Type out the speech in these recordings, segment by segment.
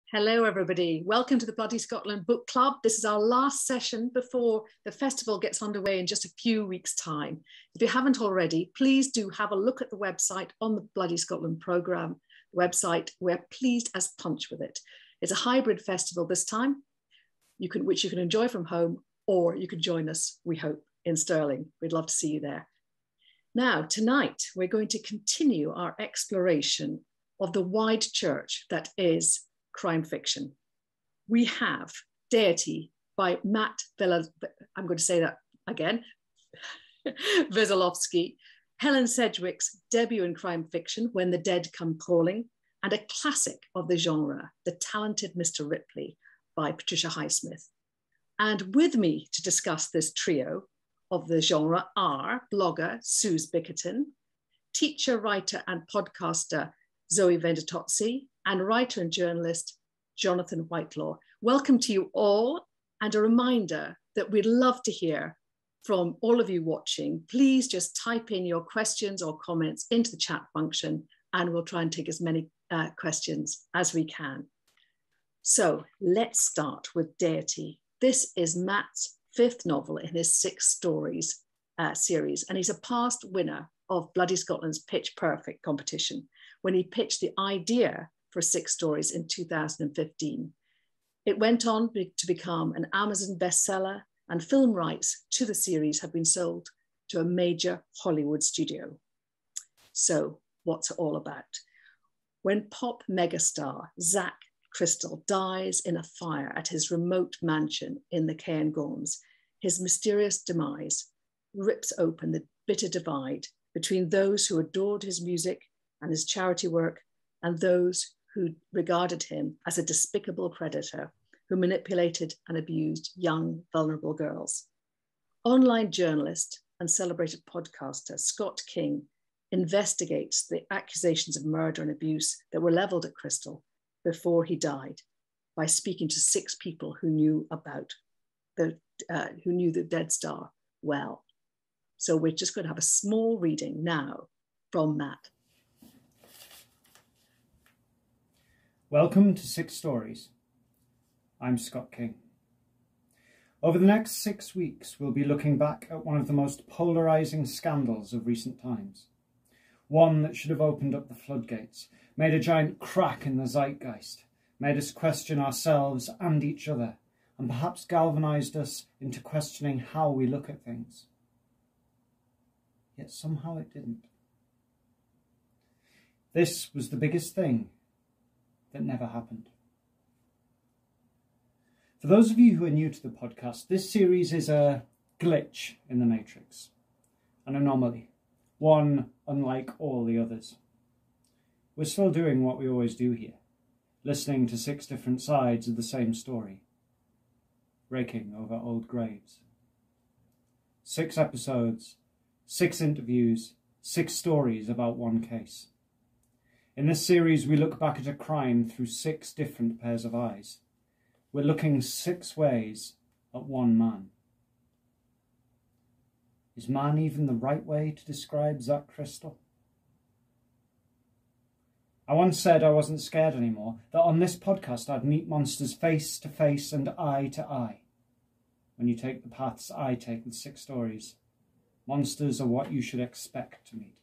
Hello, everybody. Welcome to the Bloody Scotland Book Club. This is our last session before the festival gets underway in just a few weeks' time. If you haven't already, please do have a look at the website on the Bloody Scotland programme website. We're pleased as punch with it. It's a hybrid festival this time, which you can enjoy from home, or you can join us, we hope, in Stirling. We'd love to see you there. Now, tonight, we're going to continue our exploration of the wide church that is crime fiction. We have Deity by Matt Wesolowski, Helen Sedgwick's debut in crime fiction, When the Dead Come Calling, and a classic of the genre, The Talented Mr. Ripley by Patricia Highsmith. And with me to discuss this trio of the genre are blogger Suze Bickerton, teacher, writer, and podcaster Zoe Venditozzi, and writer and journalist Jonathan Whitelaw. Welcome to you all, and a reminder that we'd love to hear from all of you watching. Please just type in your questions or comments into the chat function, and we'll try and take as many questions as we can. So let's start with Deity. This is Matt's fifth novel in his 6 stories series, and he's a past winner of Bloody Scotland's Pitch Perfect competition when he pitched the idea for 6 stories in 2015. It went on to become an Amazon bestseller, and film rights to the series have been sold to a major Hollywood studio. So what's it all about? When pop megastar Zach Crystal dies in a fire at his remote mansion in the Cairngorms, his mysterious demise rips open the bitter divide between those who adored his music and his charity work and those who regarded him as a despicable predator who manipulated and abused young, vulnerable girls. Online journalist and celebrated podcaster Scott King investigates the accusations of murder and abuse that were leveled at Crystal before he died by speaking to 6 people who knew the Dead Star well. So we're just going to have a small reading now from Matt. Welcome to 6 Stories. I'm Scott King. Over the next 6 weeks, we'll be looking back at one of the most polarising scandals of recent times. One that should have opened up the floodgates, made a giant crack in the zeitgeist, made us question ourselves and each other, and perhaps galvanised us into questioning how we look at things. Yet somehow it didn't. This was the biggest thing that never happened. For those of you who are new to the podcast, this series is a glitch in the matrix, an anomaly, one unlike all the others. We're still doing what we always do here, listening to 6 different sides of the same story, raking over old graves. 6 episodes, 6 interviews, 6 stories about one case. In this series, we look back at a crime through 6 different pairs of eyes. We're looking 6 ways at one man. Is man even the right way to describe Zach Crystal? I once said I wasn't scared anymore, that on this podcast I'd meet monsters face to face and eye to eye. When you take the paths I take with 6 stories, monsters are what you should expect to meet.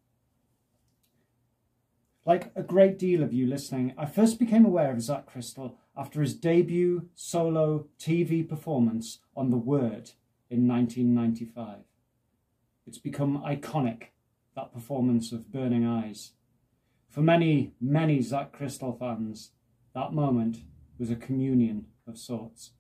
Like a great deal of you listening, I first became aware of Zach Crystal after his debut solo TV performance on The Word in 1995. It's become iconic, that performance of Burning Eyes. For many, many Zach Crystal fans, that moment was a communion of sorts.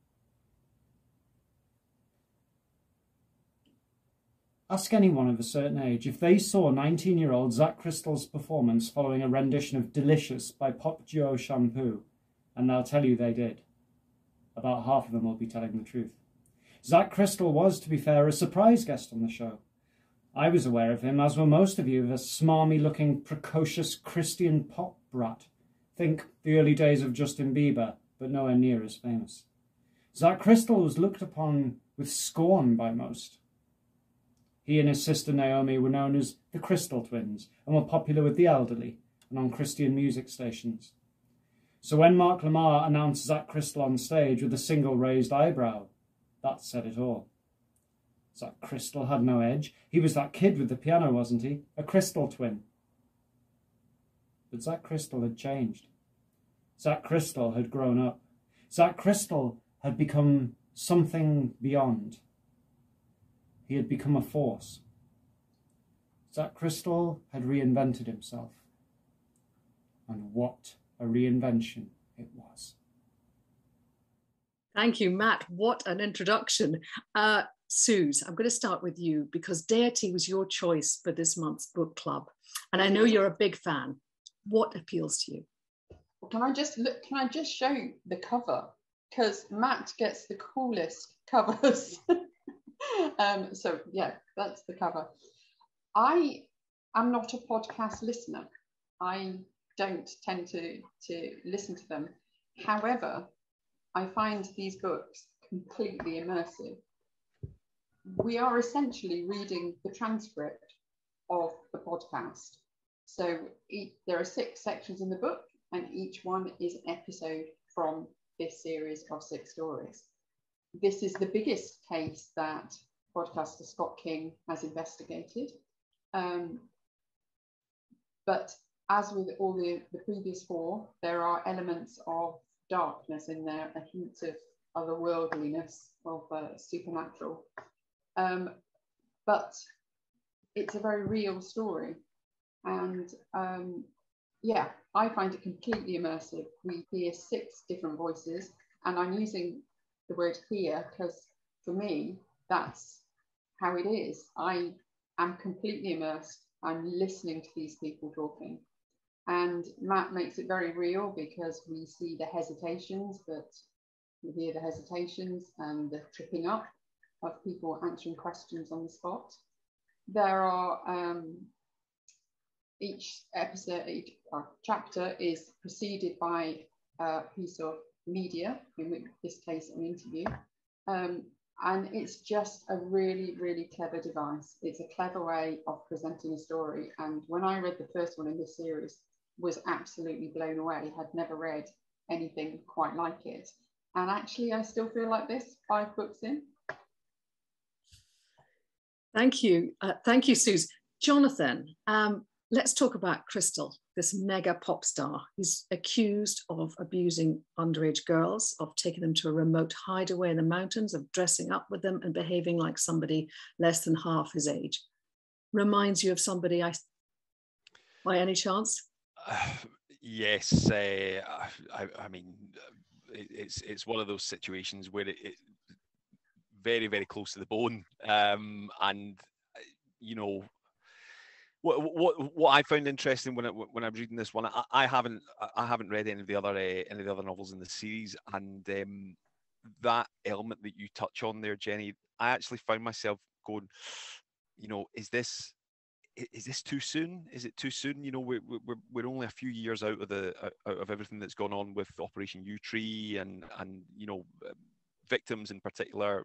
Ask anyone of a certain age if they saw 19-year-old Zach Crystal's performance following a rendition of Delicious by Pop Duo Shampoo, and they'll tell you they did. About half of them will be telling the truth. Zach Crystal was, to be fair, a surprise guest on the show. I was aware of him, as were most of you, as a smarmy-looking, precocious Christian pop brat. Think the early days of Justin Bieber, but nowhere near as famous. Zach Crystal was looked upon with scorn by most. He and his sister Naomi were known as the Crystal Twins and were popular with the elderly and on Christian music stations. So when Mark Lamar announced Zach Crystal on stage with a single raised eyebrow, that said it all. Zach Crystal had no edge. He was that kid with the piano, wasn't he? A Crystal twin. But Zach Crystal had changed. Zach Crystal had grown up. Zach Crystal had become something beyond. He had become a force. Zach Crystal had reinvented himself. And what a reinvention it was. Thank you, Matt. What an introduction. Suze, I'm going to start with you because Deity was your choice for this month's book club. And I know you're a big fan. What appeals to you? Can I just show you the cover? Because Matt gets the coolest covers. So yeah, that's the cover. I am not a podcast listener. I don't tend to listen to them. However, I find these books completely immersive. We are essentially reading the transcript of the podcast. So there are 6 sections in the book, and each one is an episode from this series of 6 stories. This is the biggest case that podcaster Scott King has investigated. But as with all the previous 4, there are elements of darkness in there, a hint of otherworldliness, of supernatural. But it's a very real story. And yeah, I find it completely immersive. We hear 6 different voices, and I'm using the word hear because for me, that's how it is. I am completely immersed. I'm listening to these people talking. And Matt makes it very real because we see the hesitations, but we hear the hesitations and the tripping up of people answering questions on the spot. There are each episode, each chapter is preceded by a piece of media, in this case an interview, and it's just a really, really clever device. It's a clever way of presenting a story, and when I read the first one in this series, was absolutely blown away. Had never read anything quite like it, and actually I still feel like this 5 books in. Thank you, Suze. Jonathan, let's talk about Crystal, this mega pop star. He's accused of abusing underage girls, of taking them to a remote hideaway in the mountains, of dressing up with them and behaving like somebody less than half his age. Reminds you of somebody by any chance? Yes, I mean, it's one of those situations where it very, very close to the bone, and you know. What I found interesting when I was reading this one, I haven't read any of the other novels in the series, and that element that you touch on there, Jenny, I actually found myself going, is this too soon? Is it too soon? We're only a few years out of everything that's gone on with Operation U-Tree and victims in particular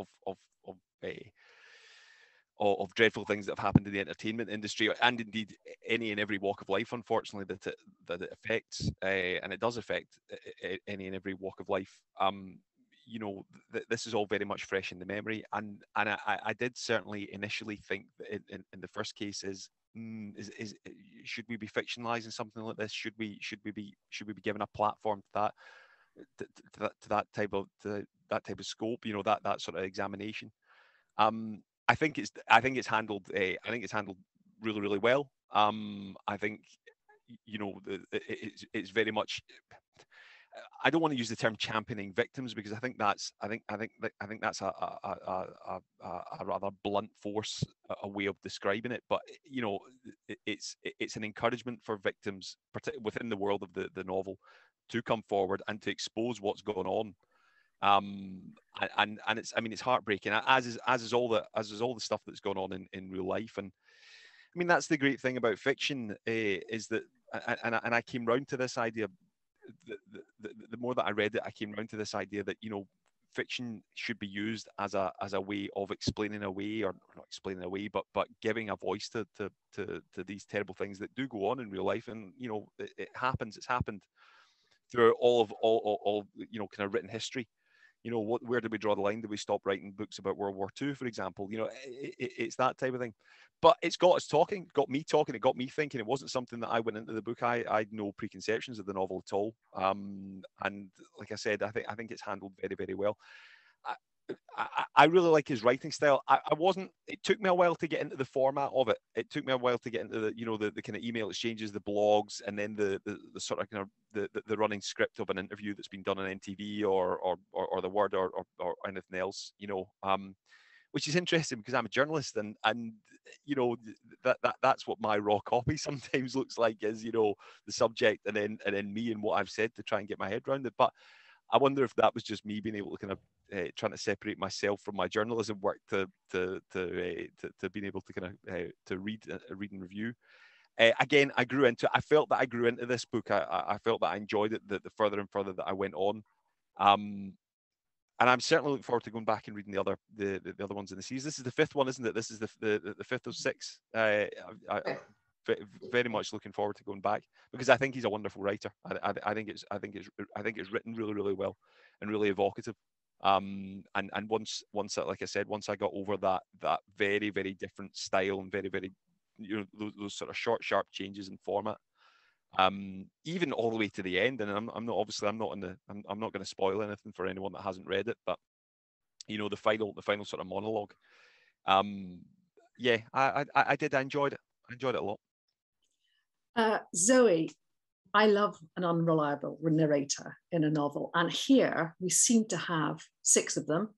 of dreadful things that have happened in the entertainment industry, and indeed any and every walk of life, unfortunately, that it affects, and it does affect any and every walk of life. This is all very much fresh in the memory, and I did certainly initially think that in the first case should we be fictionalizing something like this? Should we be given a platform to that type of scope? That sort of examination. I think it's handled really, really well. I think it's very much. I don't want to use the term championing victims because I think that's a rather blunt force, a way of describing it. But it's an encouragement for victims, particularly within the world of the novel, to come forward and to expose what's going on. And it's heartbreaking, as is all the stuff that's gone on in real life. And I mean, that's the great thing about fiction, is that, and I came round to this idea. The more that I read it, I came round to this idea that fiction should be used as a way of explaining away, or not explaining away, but giving a voice to these terrible things that do go on in real life. And it happens. It's happened through all you know, kind of written history. You know, where did we draw the line? Did we stop writing books about World War II, for example? You know, it's that type of thing. But it's got us talking, got me talking, it got me thinking. It wasn't something that I went into the book. I had no preconceptions of the novel at all. And like I said, I think it's handled very, very well. I really like his writing style. It took me a while to get into the format of it. It took me a while to get into the, you know, the kind of email exchanges, the blogs, and then the sort of kind of the running script of an interview that's been done on NTV or the Word or anything else, you know, which is interesting because I'm a journalist and you know, that's what my raw copy sometimes looks like, is, you know, the subject and then me and what I've said to try and get my head around it. But I wonder if that was just me being able to kind of trying to separate myself from my journalism work to being able to kind of to read and review. Again, I felt that I grew into this book. I felt that I enjoyed it the further and further that I went on. And I'm certainly looking forward to going back and reading the other ones in the series. This is the fifth one, isn't it? This is the fifth of six. Very much looking forward to going back because I think he's a wonderful writer. I think it's written really, really well and really evocative. And once like I said, once I got over that very, very different style and very, very, you know, those sort of short, sharp changes in format, even all the way to the end. And I'm not going to spoil anything for anyone that hasn't read it, but you know, the final sort of monologue. Yeah, I did. I enjoyed it. I enjoyed it a lot. Zoe, I love an unreliable narrator in a novel. And here we seem to have 6 of them,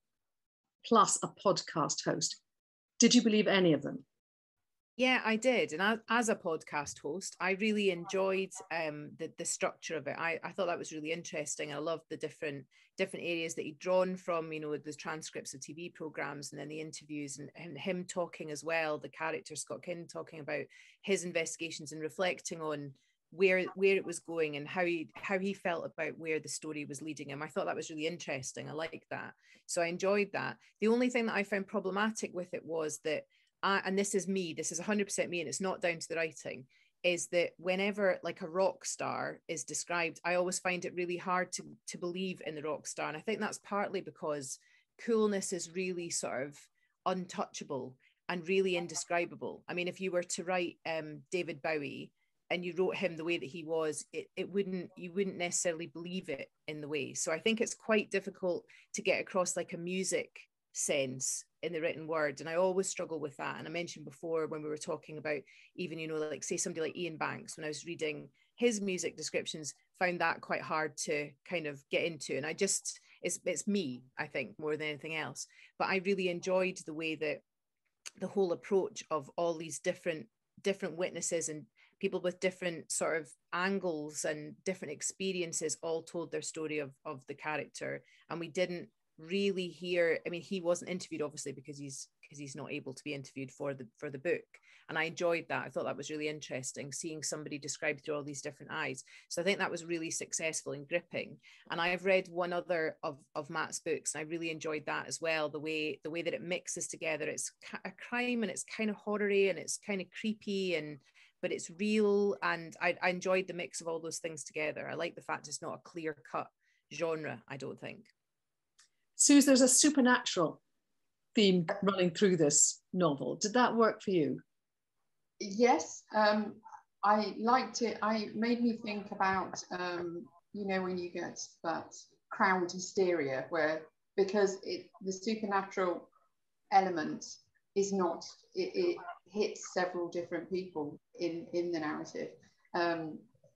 plus a podcast host. Did you believe any of them? Yeah, I did. And as a podcast host, I really enjoyed the structure of it. I thought that was really interesting. I loved the different areas that he'd drawn from, you know, the transcripts of TV programs and then the interviews and him talking as well, the character Scott King talking about his investigations and reflecting on where it was going and how he felt about where the story was leading him. I thought that was really interesting. I liked that. So I enjoyed that. The only thing that I found problematic with it was that, and this is 100% me, and it's not down to the writing, is that whenever like a rock star is described, I always find it really hard to believe in the rock star. And I think that's partly because coolness is really sort of untouchable and really indescribable. I mean, if you were to write David Bowie and you wrote him the way that he was, you wouldn't necessarily believe it in the way. So I think it's quite difficult to get across like a music sense in the written word, and I always struggle with that. And I mentioned before when we were talking about even, you know, like say somebody like Ian Banks, when I was reading his music descriptions, found that quite hard to kind of get into. And it's me, I think, more than anything else. But I really enjoyed the way that the whole approach of all these different witnesses and people with different sort of angles and different experiences all told their story of the character. And we didn't really hear, I mean, he wasn't interviewed obviously because he's not able to be interviewed for the book, and I enjoyed that. I thought that was really interesting, seeing somebody described through all these different eyes. So I think that was really successful and gripping. And I've read one other of Matt's books, and I really enjoyed that as well, the way that it mixes together. It's a crime and it's kind of horror-y and it's kind of creepy, but it's real, and I enjoyed the mix of all those things together. I like the fact it's not a clear-cut genre, I don't think. Suze, there's a supernatural theme running through this novel. Did that work for you? Yes, I liked it. It made me think about, you know, when you get that crowd hysteria where, because the supernatural element is not, it hits several different people in the narrative. And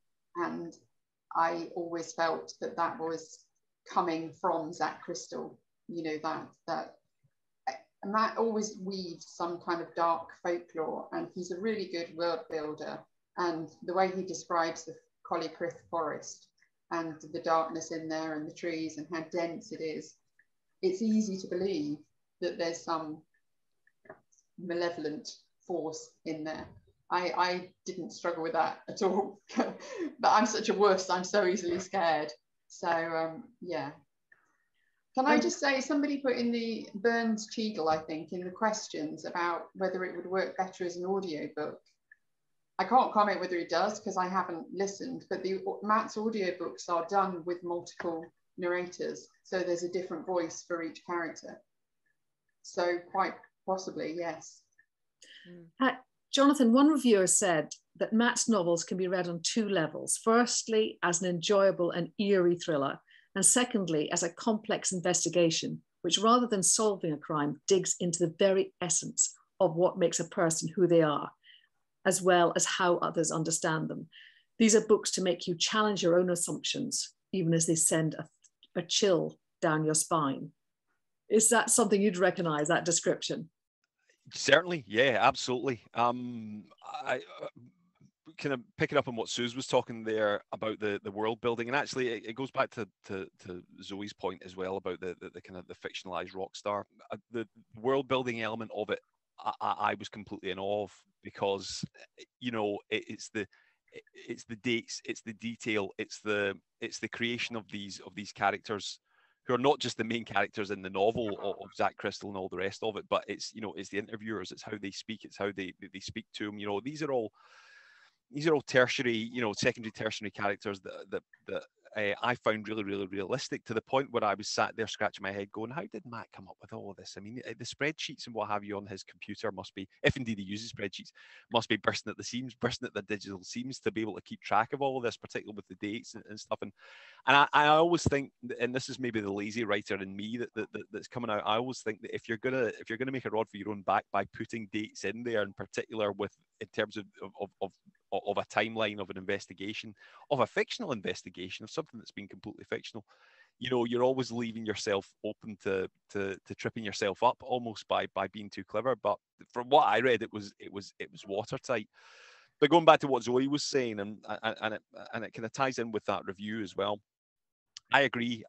I always felt that was coming from Zach Crystal, you know, that Matt always weaves some kind of dark folklore, and he's a really good world builder. And the way he describes the Collycrith forest and the darkness in there and the trees and how dense it is, it's easy to believe that there's some malevolent force in there. I didn't struggle with that at all, but I'm such a wuss, I'm so easily scared. So, yeah. Can I just say, somebody put in the Burns Cheadle, I think, in the questions about whether it would work better as an audiobook. I can't comment whether he does because I haven't listened, but Matt's audiobooks are done with multiple narrators, so there's a different voice for each character. So quite possibly, yes. Jonathan, one reviewer said that Matt's novels can be read on two levels. Firstly, as an enjoyable and eerie thriller, and secondly, as a complex investigation, which rather than solving a crime, digs into the very essence of what makes a person who they are, as well as how others understand them. These are books to make you challenge your own assumptions, even as they send a chill down your spine. Is that something you'd recognize, that description? Certainly, yeah, absolutely. I kind of picking up on what Suze was talking there about the world building, and actually it goes back to Zoe's point as well about the kind of the fictionalized rock star. The world building element of it, I was completely in awe of, because it's the dates, it's the detail, it's the creation of these characters who are not just the main characters in the novel of Zach Crystal and all the rest of it, but it's the interviewers, it's how they speak, it's how they speak to them. These are all tertiary, secondary, tertiary characters that I found really, really realistic, to the point where I was sat there scratching my head going, how did Matt come up with all of this? I mean, the spreadsheets and what have you on his computer must be, if indeed he uses spreadsheets, must be bursting at the seams, bursting at the digital seams to be able to keep track of all of this, particularly with the dates and stuff. And I always think, and this is maybe the lazy writer in me that's coming out, I always think that if you're gonna make a rod for your own back by putting dates in there, in particular in terms of a timeline of an investigation, of a fictional investigation, of something that's been completely fictional, you're always leaving yourself open to tripping yourself up almost by being too clever. But from what I read, it was watertight. But going back to what Zoe was saying, and it kind of ties in with that review as well. I agree.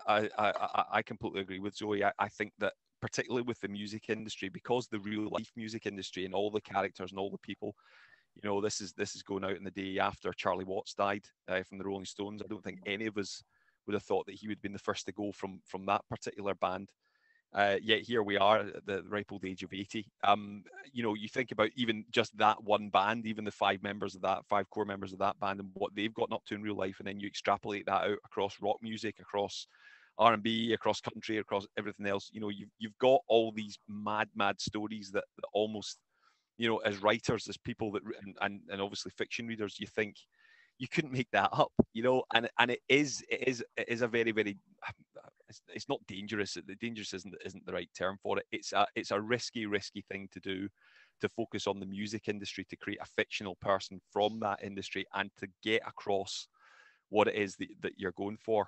I completely agree with Zoe. I think that particularly with the music industry, because the real life music industry and all the characters and all the people, this is going out in the day after Charlie Watts died from the Rolling Stones. I don't think any of us would have thought that he would have been the first to go from that particular band. Yet here we are at the ripe old age of 80. You think about even just that one band, even the five core members of that band, and what they've gotten up to in real life, and then you extrapolate that out across rock music, across R&B, across country, across everything else. You've got all these mad stories that almost, as writers, as people that and obviously fiction readers, you think you couldn't make that up, and it is a very, very, it's not dangerous. Dangerous isn't the right term for it. It's a risky thing to do, to focus on the music industry, to create a fictional person from that industry and to get across what it is that you're going for.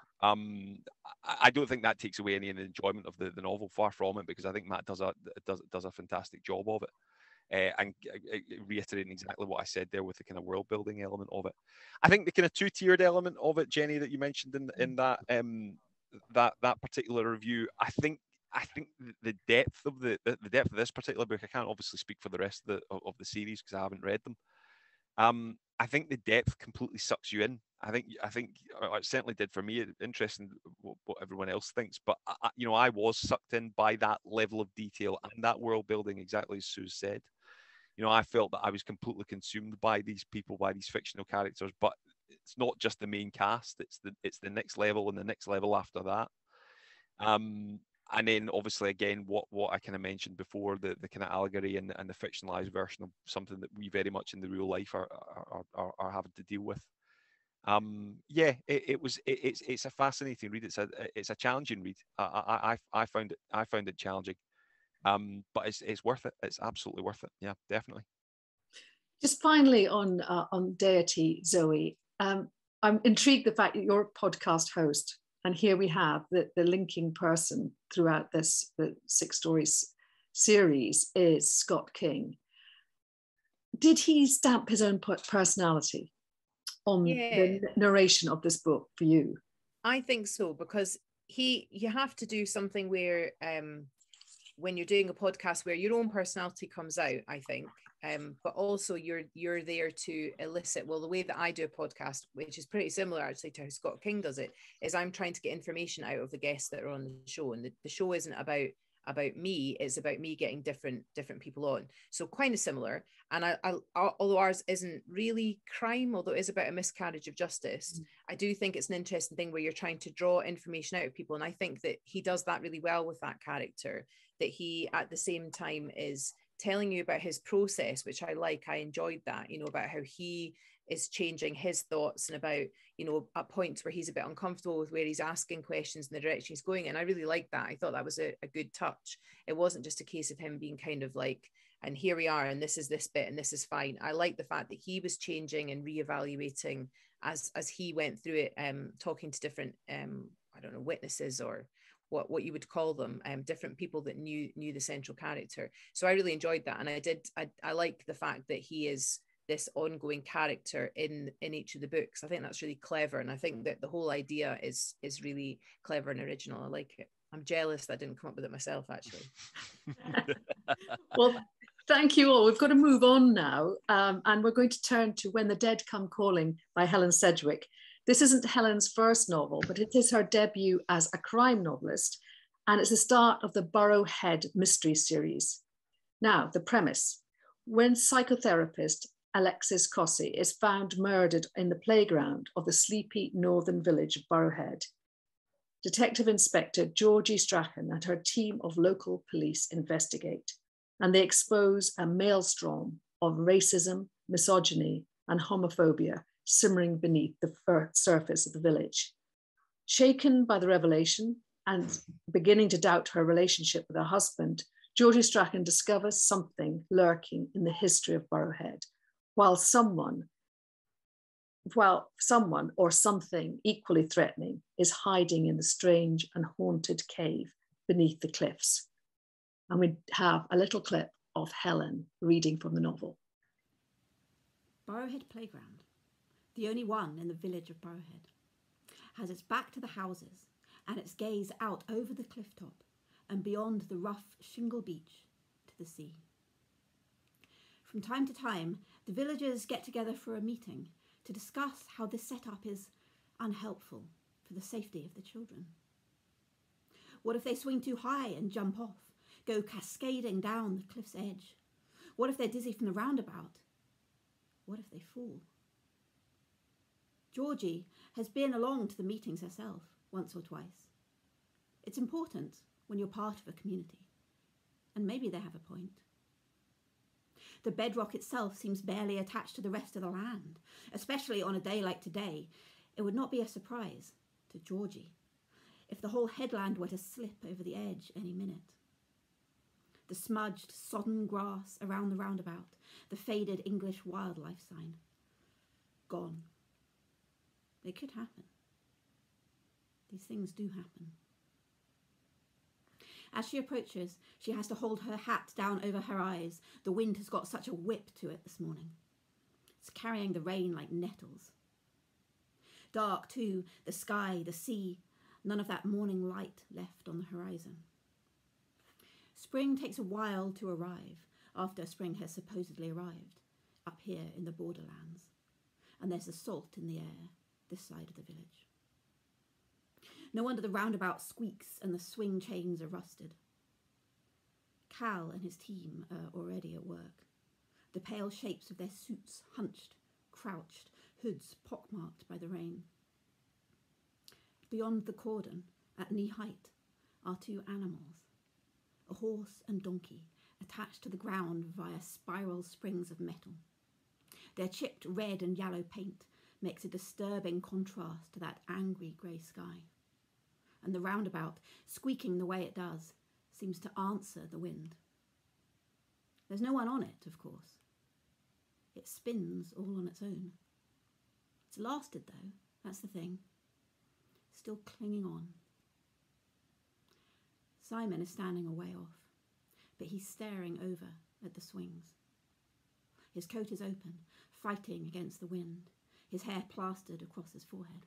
I don't think that takes away any of the enjoyment of the novel, far from it, because I think Matt does a fantastic job of it. And reiterating exactly what I said there with the kind of world building element of it. I think the kind of two-tiered element of it, Jenny, that you mentioned in that that particular review, I think the depth of the depth of this particular book, I can't obviously speak for the rest of the series because I haven't read them. I think the depth completely sucks you in. I think it certainly did for me. Interesting what everyone else thinks, but I was sucked in by that level of detail and that world building, exactly as Suze said. I felt that I was completely consumed by these people, by these fictional characters. But it's not just the main cast; it's the next level and the next level after that. And then obviously again, what I kind of mentioned before, the kind of allegory and the fictionalized version of something that we very much in the real life are having to deal with. It's a fascinating read. It's a challenging read. I found it challenging. But it's worth it. It's absolutely worth it. Yeah, definitely. Just finally on Deity, Zoe, I'm intrigued the fact that you're a podcast host, and here we have the linking person throughout the 6 stories series is Scott King. Did he stamp his own personality on the narration of this book for you? I think so, because you have to do something where when you're doing a podcast where your own personality comes out, I think, but also you're there to elicit, well, the way that I do a podcast, which is pretty similar actually to how Scott King does it, is I'm trying to get information out of the guests that are on the show, and the show isn't about about me, it's about me getting different people on. So kind of similar. And I although ours isn't really crime, although it is about a miscarriage of justice, I do think it's an interesting thing where you're trying to draw information out of people. And I think that he does that really well with that character, that he at the same time is telling you about his process, which I like. I enjoyed that, you know, about how he is changing his thoughts and about, you know, at points where he's a bit uncomfortable with where he's asking questions and the direction he's going. And I really liked that. I thought that was a good touch. It wasn't just a case of him being kind of like, and here we are, and this is this bit, and this is fine. I like the fact that he was changing and reevaluating as he went through it, talking to different, I don't know, witnesses or what you would call them, different people that knew the central character. So I really enjoyed that. And I like the fact that he is this ongoing character in each of the books. I think that's really clever. And I think that the whole idea is really clever and original. I like it. I'm jealous that I didn't come up with it myself, actually. Well, thank you all. We've got to move on now. And we're going to turn to When the Dead Come Calling by Helen Sedgwick. This isn't Helen's first novel, but it is her debut as a crime novelist. And it's the start of the Burrow Head mystery series. Now, the premise. When psychotherapist Alexis Cossey is found murdered in the playground of the sleepy northern village of Burrow Head, Detective Inspector Georgie Strachan and her team of local police investigate, and they expose a maelstrom of racism, misogyny, and homophobia simmering beneath the surface of the village. Shaken by the revelation and beginning to doubt her relationship with her husband, Georgie Strachan discovers something lurking in the history of Burrow Head, while someone or something equally threatening is hiding in the strange and haunted cave beneath the cliffs. And we have a little clip of Helen reading from the novel. Burrow Head Playground, the only one in the village of Burrow Head, has its back to the houses and its gaze out over the cliff top and beyond the rough shingle beach to the sea. From time to time, the villagers get together for a meeting to discuss how this setup is unhelpful for the safety of the children. What if they swing too high and jump off, go cascading down the cliff's edge? What if they're dizzy from the roundabout? What if they fall? Georgie has been along to the meetings herself once or twice. It's important when you're part of a community, and maybe they have a point. The bedrock itself seems barely attached to the rest of the land, especially on a day like today. It would not be a surprise to Georgie if the whole headland were to slip over the edge any minute. The smudged, sodden grass around the roundabout, the faded English wildlife sign, gone. It could happen. These things do happen. As she approaches, she has to hold her hat down over her eyes. The wind has got such a whip to it this morning. It's carrying the rain like nettles. Dark, too, the sky, the sea, none of that morning light left on the horizon. Spring takes a while to arrive after spring has supposedly arrived up here in the borderlands, and there's a salt in the air this side of the village. No wonder the roundabout squeaks and the swing chains are rusted. Cal and his team are already at work. The pale shapes of their suits hunched, crouched, hoods pockmarked by the rain. Beyond the cordon, at knee height, are two animals, a horse and donkey attached to the ground via spiral springs of metal. Their chipped red and yellow paint makes a disturbing contrast to that angry grey sky. And the roundabout, squeaking the way it does, seems to answer the wind. There's no one on it, of course. It spins all on its own. It's lasted, though, that's the thing. Still clinging on. Simon is standing a way off, but he's staring over at the swings. His coat is open, fighting against the wind, his hair plastered across his forehead.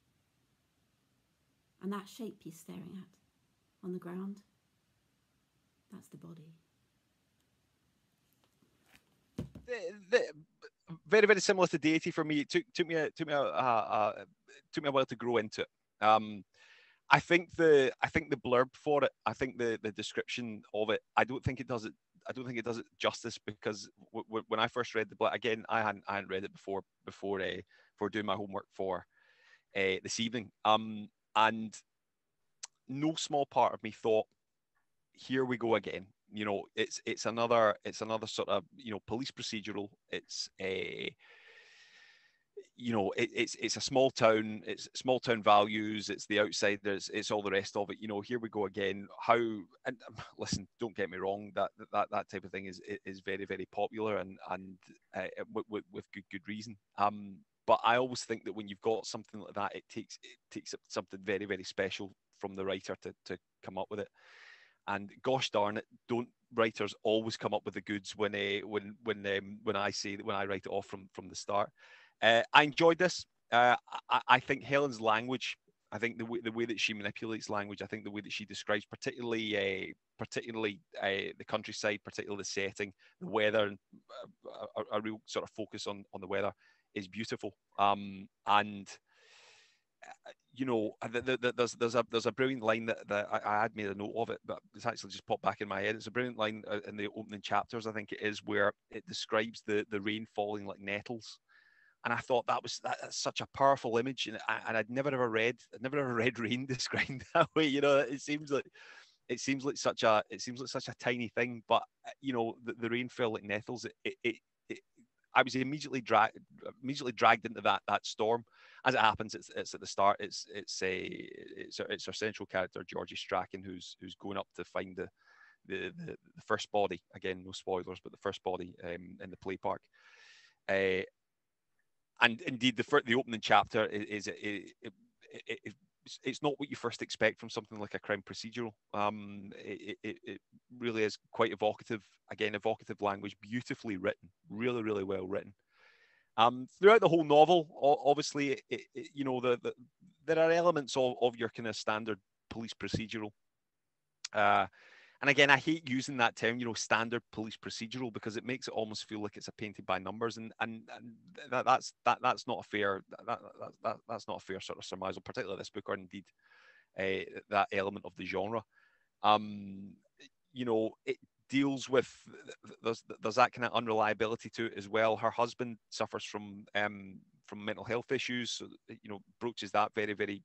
And that shape he's staring at, on the ground, that's the body. Very, very similar to Deity for me. It took me a while to grow into it. I think the blurb for it, I think the description of it, I don't think it does it justice, because when I first read the blurb, again, I hadn't read it before doing my homework for this evening, and no small part of me thought, here we go again. You know, it's another sort of, you know, police procedural. It's a, you know, it's a small town. It's small town values. It's the outsiders. It's all the rest of it. You know, here we go again. And listen, don't get me wrong. That type of thing is very, very popular, and with good reason. But I always think that when you've got something like that, it takes something very, very special from the writer to come up with it. And gosh darn it, don't writers always come up with the goods when I write it off from the start. I enjoyed this. I think Helen's language, I think the way that she manipulates language, I think the way that she describes particularly the countryside, particularly the setting, the weather, and a real sort of focus on the weather is beautiful. And you know, there's a brilliant line that I had made a note of it, but it's actually just popped back in my head. It's a brilliant line in the opening chapters, I think it is, where it describes the rain falling like nettles. And I thought that's such a powerful image, and I'd never ever read rain described that way. You know, it seems like such a tiny thing, but you know, the rain fell like nettles. I was immediately dragged into that storm. As it happens, it's at the start. It's our central character, Georgie Strachan, who's going up to find the first body. Again, no spoilers, but the first body in the play park. And indeed, the opening chapter it's not what you first expect from something like a crime procedural. It really is quite evocative. Again, evocative language, beautifully written, really, really well written. Throughout the whole novel, obviously, you know, there are elements of your kind of standard police procedural. And again, I hate using that term, you know, standard police procedural, because it makes it almost feel like it's a painted by numbers, and that's not a fair that's not a fair sort of surmisal, particularly this book, or indeed that element of the genre. You know, it deals with there's that kind of unreliability to it as well. Her husband suffers from mental health issues, so, you know, broaches that very, very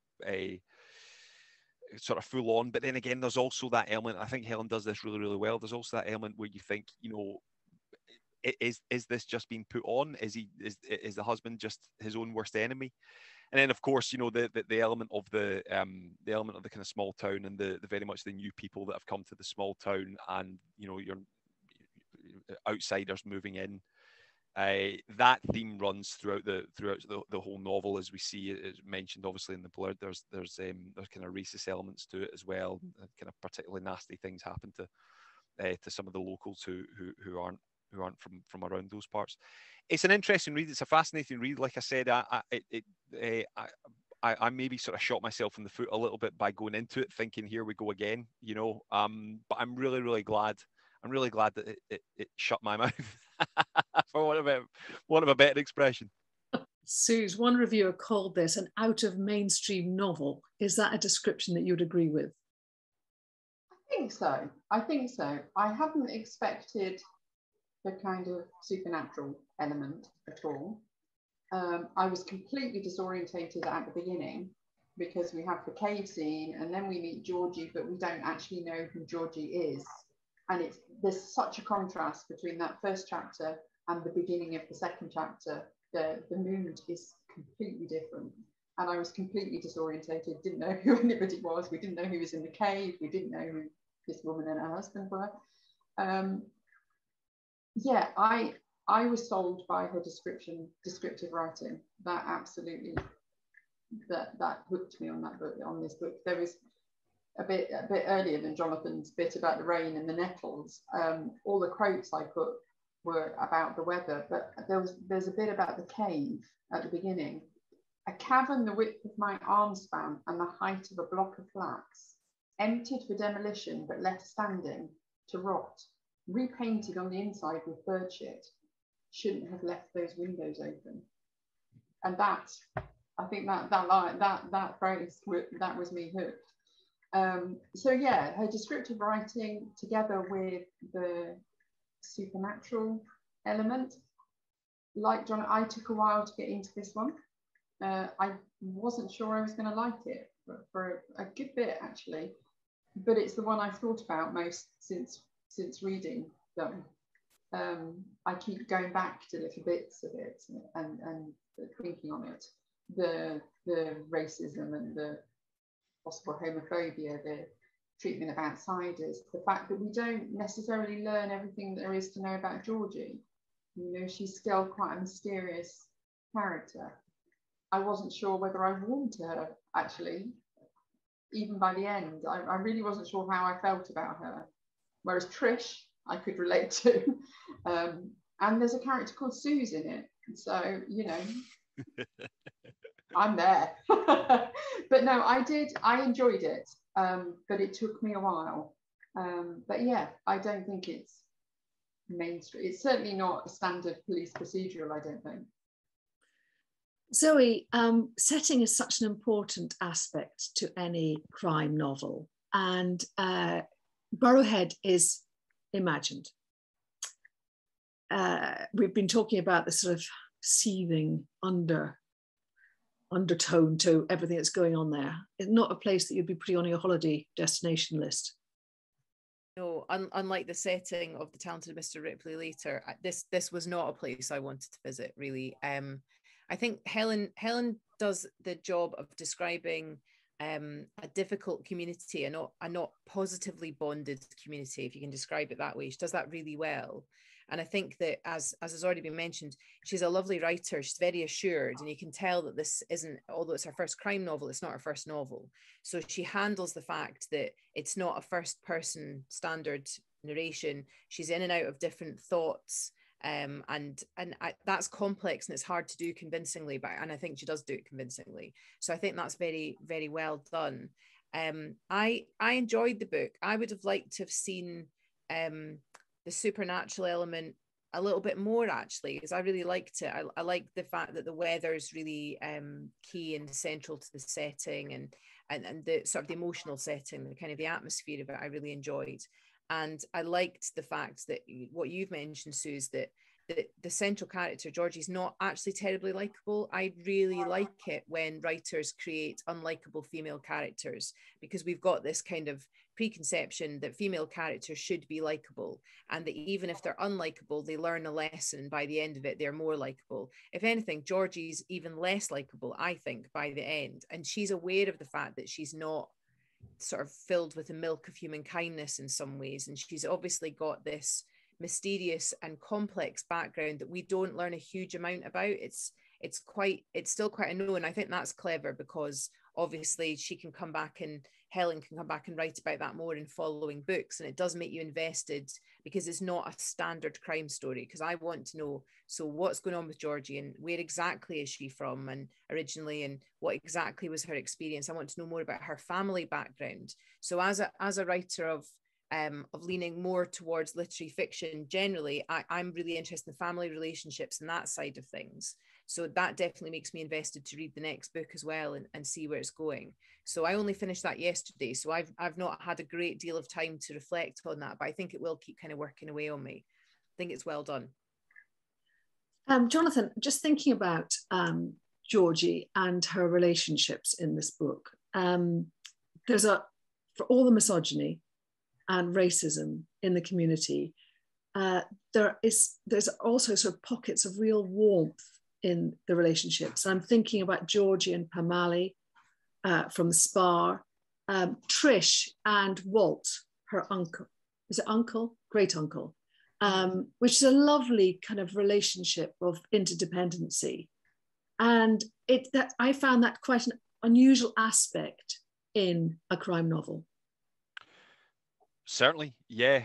sort of full on. But then again, there's also that element, I think Helen does this really, really well, there's also that element where you think, you know, is this just being put on? Is the husband just his own worst enemy? And then, of course, you know, the element of the kind of small town, and the very much the new people that have come to the small town, and you know, your outsiders moving in. That theme runs throughout the whole novel, as we see it mentioned obviously in the blurb. There's kind of racist elements to it as well. Kind of particularly nasty things happen to some of the locals who aren't from around those parts. It's an interesting read. It's a fascinating read. Like I said, I maybe sort of shot myself in the foot a little bit by going into it thinking, here we go again, you know. But I'm really, really glad. I'm really glad that it shut my mouth, for want of a better expression. Suze, one reviewer called this an out of mainstream novel. Is that a description that you'd agree with? I think so. I hadn't expected the kind of supernatural element at all. I was completely disorientated at the beginning, because we have the cave scene and then we meet Georgie, but we don't actually know who Georgie is. And there's such a contrast between that first chapter and the beginning of the second chapter. The mood is completely different. And I was completely disorientated, didn't know who anybody was. We didn't know who was in the cave. We didn't know who this woman and her husband were. Yeah, I was sold by her descriptive writing. That absolutely, that hooked me on this book. There was a bit earlier than Jonathan's bit about the rain and the nettles. All the quotes I put were about the weather, but there's a bit about the cave at the beginning. A cavern the width of my arm span and the height of a block of flax, emptied for demolition but left standing to rot, repainted on the inside with bird shit. Shouldn't have left those windows open. And that I think that phrase, that was me hooked. So yeah, her descriptive writing together with the supernatural element, like John, I took a while to get into this one. I wasn't sure I was going to like it for a good bit actually, but it's the one I've thought about most since reading them. I keep going back to little bits of it and thinking on it. The racism and the possible homophobia, the treatment of outsiders, the fact that we don't necessarily learn everything there is to know about Georgie. You know, she's still quite a mysterious character. I wasn't sure whether I warmed to her, actually, even by the end. I really wasn't sure how I felt about her. Whereas Trish, I could relate to. And there's a character called Suze in it. So, you know, I'm there. But no, I enjoyed it. But it took me a while. But yeah, I don't think it's mainstream. It's certainly not a standard police procedural, I don't think. Zoe, setting is such an important aspect to any crime novel, and Burrowhead is imagined. We've been talking about the sort of seething undertone to everything that's going on there. It's not a place that you'd be putting on your holiday destination list. No, unlike the setting of The Talented Mr. Ripley later, this was not a place I wanted to visit, really. I think Helen does the job of describing a difficult community, a not positively bonded community, if you can describe it that way. She does that really well. And I think that, as has already been mentioned, she's a lovely writer. She's very assured, and you can tell that this isn't, although it's her first crime novel, it's not her first novel. So she handles the fact that it's not a first-person standard narration. She's in and out of different thoughts, that's complex and it's hard to do convincingly. And I think she does do it convincingly. So I think that's very, very well done. I enjoyed the book. I would have liked to have seen the supernatural element a little bit more, actually, because I really liked it. I like the fact that the weather is really key and central to the setting, and the sort of the emotional setting, the kind of the atmosphere of it, I really enjoyed. And I liked the fact that what you've mentioned, Suze, that the central character, Georgie's not actually terribly likable. I really like it when writers create unlikable female characters, because we've got this kind of preconception that female characters should be likable, and that even if they're unlikable, they learn a lesson. By the end of it, they're more likable. If anything, Georgie's even less likable, I think, by the end. And she's aware of the fact that she's not sort of filled with the milk of human kindness in some ways, and she's obviously got this mysterious and complex background that we don't learn a huge amount about. It's still quite unknown. I think that's clever, because obviously she can come back, and Helen can come back and write about that more in following books, and it does make you invested, because it's not a standard crime story. Because I want to know, so what's going on with Georgie, and where exactly is she from, and originally, and what exactly was her experience. I want to know more about her family background. So as a writer of leaning more towards literary fiction generally, I'm really interested in family relationships and that side of things. So that definitely makes me invested to read the next book as well, and see where it's going. So I only finished that yesterday, so I've not had a great deal of time to reflect on that, but I think it will keep kind of working away on me. I think it's well done. Jonathan, just thinking about Georgie and her relationships in this book, for all the misogyny and racism in the community, there's also sort of pockets of real warmth in the relationships. I'm thinking about Georgie and Pamali from Spar, Trish and Walt, her uncle. Is it uncle? Great uncle. Which is a lovely kind of relationship of interdependency. And I found that quite an unusual aspect in a crime novel. Certainly, yeah.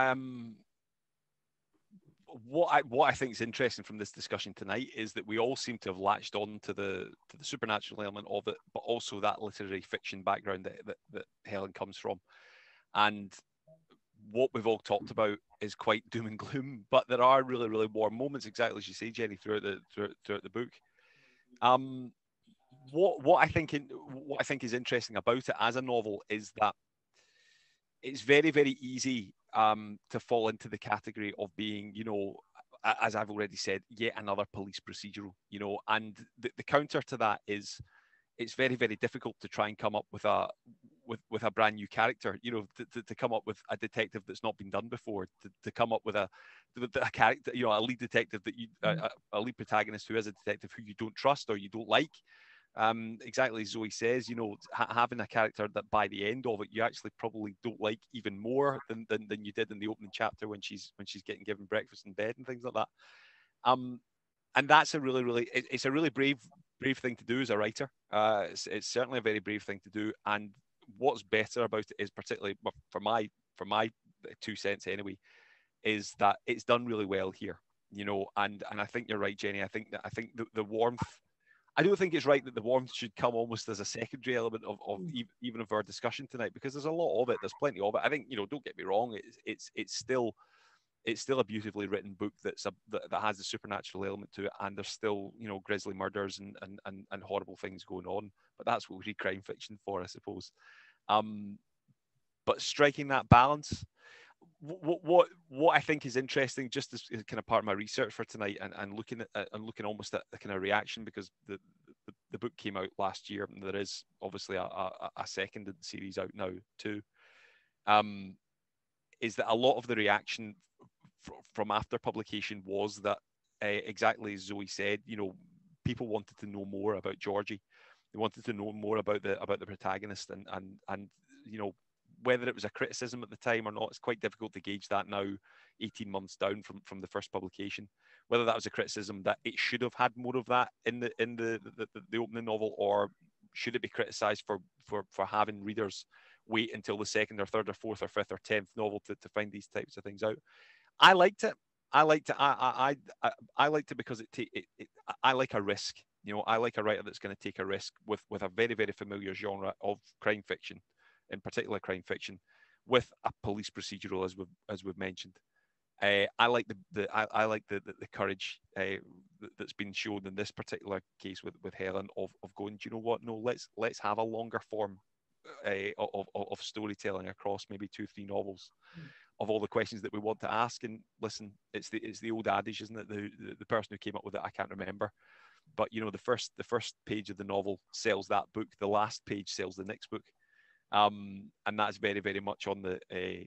What I think is interesting from this discussion tonight is that we all seem to have latched on to the supernatural element of it, but also that literary fiction background that Helen comes from. And what we've all talked about is quite doom and gloom, but there are really, really warm moments, exactly as you say, Jenny, throughout the book. what I think is interesting about it as a novel is that it's very, very easy to fall into the category of being, you know, as I've already said, yet another police procedural, you know, and the counter to that is it's very, very difficult to try and come up with a brand new character, you know, to come up with a detective that's not been done before, to come up with a character, you know, a lead detective that you, a lead protagonist who is a detective who you don't trust or you don't like. Exactly as Zoe says, you know, having a character that by the end of it you actually probably don't like even more than you did in the opening chapter when she's getting given breakfast in bed and things like that. And that's a really it's a really brave thing to do as a writer. It's certainly a very brave thing to do. And what's better about it is, particularly for my 2 cents anyway, is that it's done really well here, you know. And I think you're right, Jenny. I think the warmth. I don't think it's right that the warmth should come almost as a secondary element of even of our discussion tonight, because there's a lot of it. There's plenty of it. I think, you know, don't get me wrong. It's still a beautifully written book that has the supernatural element to it, and there's still, you know, grisly murders and horrible things going on. But that's what we read crime fiction for, I suppose. But striking that balance. What I think is interesting, just as kind of part of my research for tonight, and looking almost at the kind of reaction, because the book came out last year, and there is obviously a second series out now too, is that a lot of the reaction from after publication was that exactly as Zoe said, you know, people wanted to know more about Georgie. They wanted to know more about the protagonist, and you know, whether it was a criticism at the time or not, it's quite difficult to gauge that now, 18 months down from the first publication. Whether that was a criticism that it should have had more of that in the opening novel, or should it be criticised for having readers wait until the second or third or fourth or fifth or 10th novel to find these types of things out. I liked it. I liked it because I like a risk. You know, I like a writer that's going to take a risk with a very, very familiar genre of crime fiction, in particular crime fiction, with a police procedural, as we've mentioned. I like the courage that's been shown in this particular case with Helen of going, do you know what? No, let's have a longer form of storytelling across maybe 2-3 novels of all the questions that we want to ask. And listen, it's the old adage, isn't it? The person who came up with it, I can't remember. But you know, the first page of the novel sells that book. The last page sells the next book. And that's very, very much on the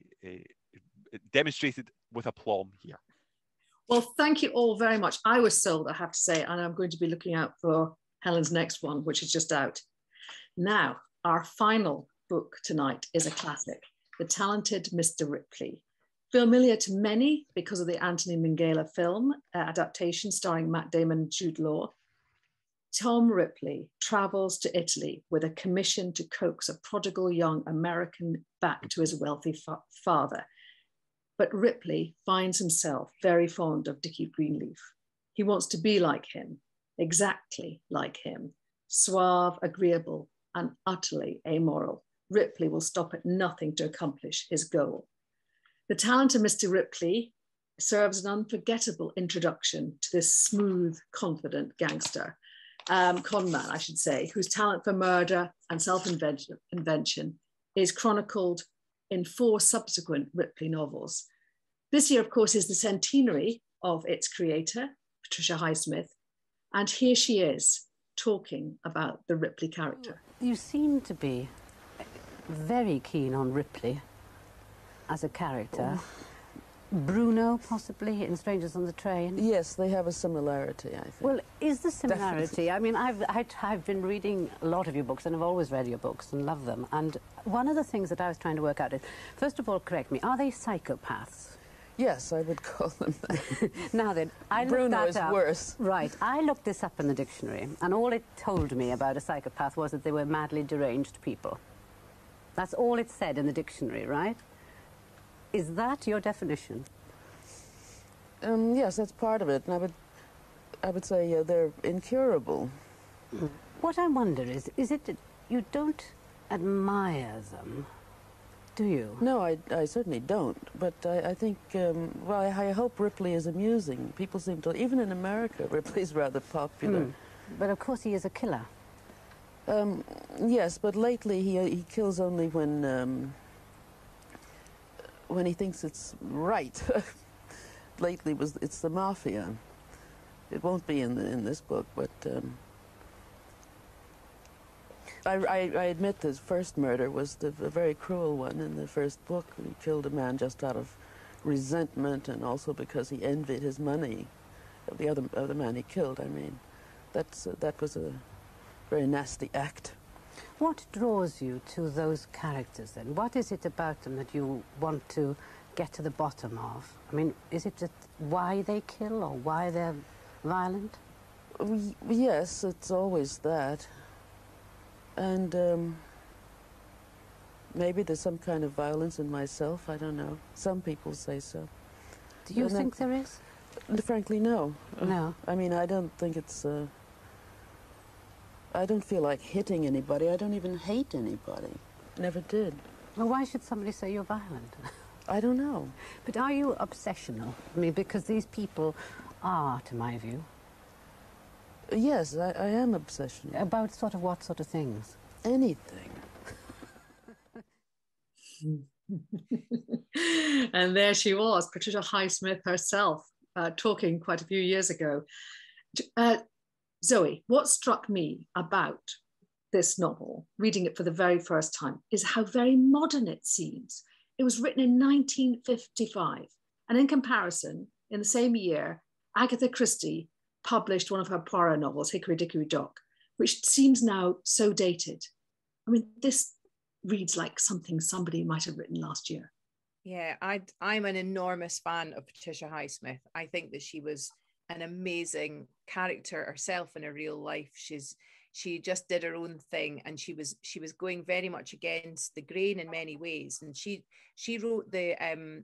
demonstrated with aplomb here. Well, thank you all very much. I was sold, I have to say, and I'm going to be looking out for Helen's next one, which is just out. Now, our final book tonight is a classic, The Talented Mr. Ripley. Familiar to many because of the Anthony Minghella film adaptation starring Matt Damon and Jude Law, Tom Ripley travels to Italy with a commission to coax a prodigal young American back to his wealthy father. But Ripley finds himself very fond of Dickie Greenleaf. He wants to be like him, exactly like him, suave, agreeable, and utterly amoral. Ripley will stop at nothing to accomplish his goal. The Talented Mr. Ripley serves an unforgettable introduction to this smooth, confident gangster, con man, I should say, whose talent for murder and self-invention is chronicled in 4 subsequent Ripley novels. This year, of course, is the centenary of its creator, Patricia Highsmith, and here she is talking about the Ripley character. You seem to be very keen on Ripley as a character. Oh. Bruno, possibly, in Strangers on the Train? Yes, they have a similarity, I think. Well, is the similarity... Definitely. I mean, I've been reading a lot of your books, and I've always read your books and love them. And one of the things that I was trying to work out is, first of all, correct me, are they psychopaths? Yes, I would call them that. Now then, I looked Bruno that is up. Worse. Right, I looked this up in the dictionary, and all it told me about a psychopath was that they were madly deranged people. That's all it said in the dictionary, right? Is that your definition? Yes, that's part of it. And I would say they're incurable. What I wonder is it that you don't admire them, do you? No, I certainly don't. But I think, well, I hope Ripley is amusing. People seem to, even in America, Ripley's rather popular. But of course he is a killer. Yes, but lately he kills only when he thinks it's right. Lately it's the mafia. It won't be in this book, but I admit the first murder was a very cruel one in the first book. He killed a man just out of resentment and also because he envied his money. The other man he killed, I mean. That was a very nasty act. What draws you to those characters then? What is it about them that you want to get to the bottom of? I mean, is it just why they kill or why they're violent? Yes, it's always that. And maybe there's some kind of violence in myself, I don't know. Some people say so. Do you think there is? Frankly, no. No. I mean, I don't think it's... I don't feel like hitting anybody. I don't even hate anybody. Never did. Well, why should somebody say you're violent? I don't know. But are you obsessional? I mean, because these people are, to my view. Yes, I am obsessional. About what sort of things? Anything. And there she was, Patricia Highsmith herself, talking quite a few years ago. Zoe, what struck me about this novel, reading it for the very first time, is how very modern it seems. It was written in 1955. And in comparison, in the same year, Agatha Christie published one of her Poirot novels, Hickory Dickory Dock, which seems now so dated. I mean, this reads like something somebody might have written last year. Yeah, I'm an enormous fan of Patricia Highsmith. I think that she was an amazing character herself in her real life. She just did her own thing, and she was going very much against the grain in many ways. And she wrote the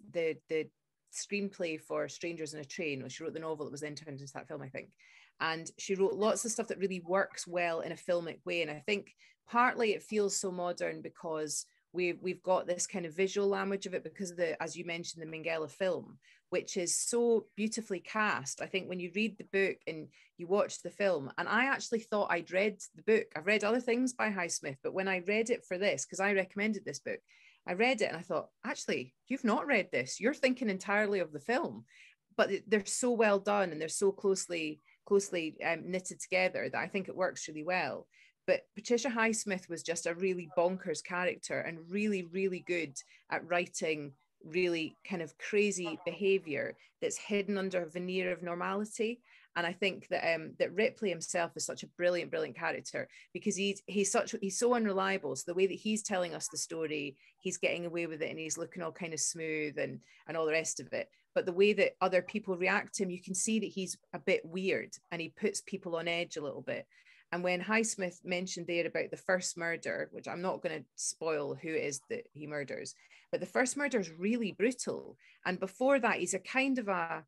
screenplay for Strangers in a Train, or she wrote the novel that was then turned into that film, I think. And she wrote lots of stuff that really works well in a filmic way. And I think partly it feels so modern because we've got this kind of visual language of it because of the, as you mentioned, the Minghella film, which is so beautifully cast. I think when you read the book and you watch the film, and I actually thought I'd read the book. I've read other things by Highsmith, but when I read it for this, because I recommended this book, I read it and I thought, actually, you've not read this. You're thinking entirely of the film, but they're so well done and they're so closely knitted together that I think it works really well. But Patricia Highsmith was just a really bonkers character and really, really good at writing really kind of crazy behavior that's hidden under a veneer of normality. And I think that that Ripley himself is such a brilliant character because he's so unreliable. So the way that he's telling us the story, he's getting away with it and he's looking all kind of smooth and all the rest of it. But the way that other people react to him, you can see that he's a bit weird and he puts people on edge a little bit. And when Highsmith mentioned there about the first murder, which I'm not going to spoil who it is that he murders, but the first murder is really brutal. And before that, he's a kind of a